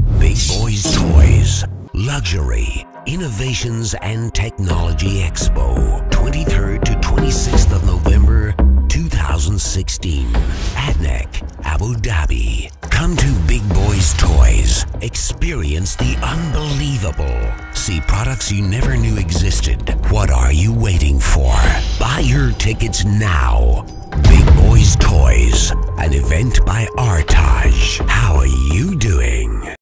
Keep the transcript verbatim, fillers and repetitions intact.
Big Boys Toys, Luxury, Innovations and Technology Expo, twenty-third to twenty-sixth of November two thousand sixteen, Adnec, Abu Dhabi. Come to Big Boys Toys. Experience the unbelievable. See products you never knew existed. What are you waiting for? Buy your tickets now. Big Boys Toys, an event by Artaj. How are you doing?